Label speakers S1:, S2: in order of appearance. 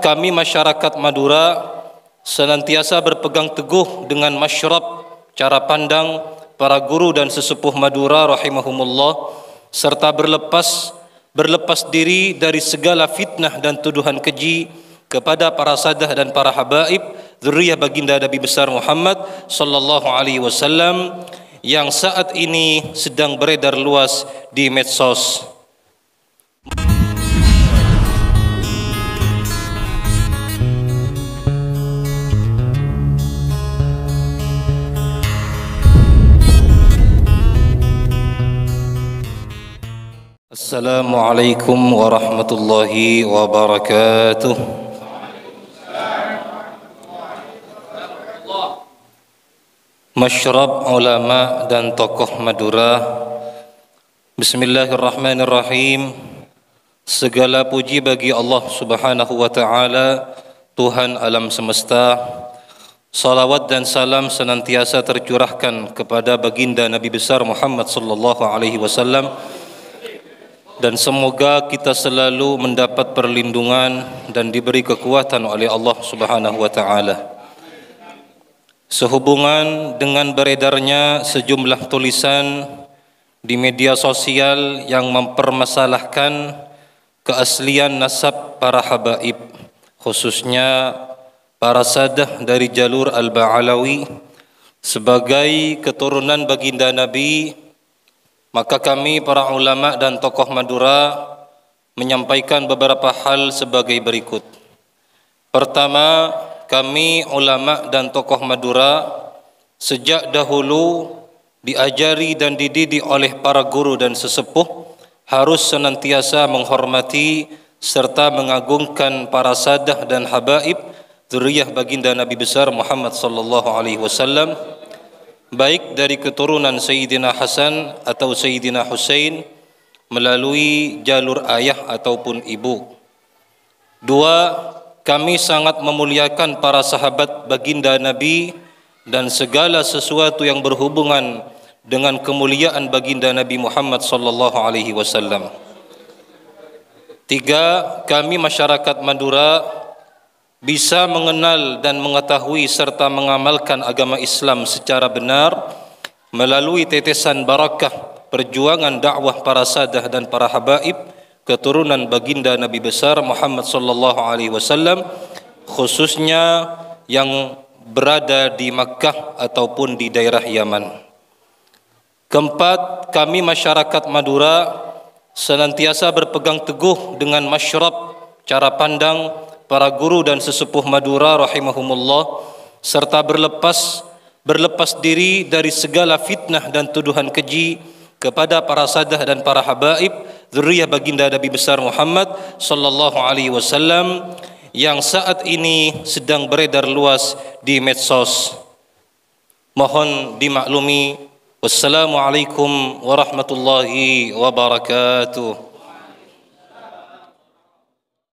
S1: kami masyarakat Madura senantiasa berpegang teguh dengan masyrab, cara pandang para guru dan sesepuh Madura rahimahumullah, serta berlepas diri dari segala fitnah dan tuduhan keji kepada para sadah dan para habaib zuriyah baginda Nabi besar Muhammad sallallahu alaihi wasallam yang saat ini sedang beredar luas di medsos. Assalamualaikum warahmatullahi wabarakatuh. Masyrab ulama dan tokoh Madura. Bismillahirrahmanirrahim. Segala puji bagi Allah Subhanahu wa taala, Tuhan alam semesta. Salawat dan salam senantiasa tercurahkan kepada baginda Nabi besar Muhammad sallallahu alaihi wasallam. Dan semoga kita selalu mendapat perlindungan dan diberi kekuatan oleh Allah Subhanahu wa taala. Sehubungan dengan beredarnya sejumlah tulisan di media sosial yang mempermasalahkan keaslian nasab para habaib, khususnya para sadah dari jalur Al-Ba'alawi sebagai keturunan baginda Nabi, maka kami para ulama dan tokoh Madura menyampaikan beberapa hal sebagai berikut. Pertama, kami ulama dan tokoh Madura sejak dahulu diajari dan dididik oleh para guru dan sesepuh harus senantiasa menghormati serta mengagungkan para sadah dan habaib zuriyah baginda Nabi besar Muhammad sallallahu alaihi wasallam, baik dari keturunan Sayyidina Hasan atau Sayyidina Husain melalui jalur ayah ataupun ibu. Dua, kami sangat memuliakan para sahabat baginda Nabi dan segala sesuatu yang berhubungan dengan kemuliaan baginda Nabi Muhammad sallallahu alaihi wasallam. Tiga, kami masyarakat Madura bisa mengenal dan mengetahui serta mengamalkan agama Islam secara benar melalui tetesan barakah perjuangan dakwah para sadah dan para habaib keturunan baginda Nabi besar Muhammad sallallahu alaihi wasallam, khususnya yang berada di Makkah ataupun di daerah Yaman. Keempat, kami masyarakat Madura senantiasa berpegang teguh dengan masyrab, cara pandang para guru dan sesepuh Madura rahimahumullah, serta berlepas diri dari segala fitnah dan tuduhan keji kepada para sadah dan para habaib zuriyah baginda Nabi besar Muhammad sallallahu alaihi wasallam yang saat ini sedang beredar luas di medsos. Mohon dimaklumi. Wassalamualaikum warahmatullahi wabarakatuh.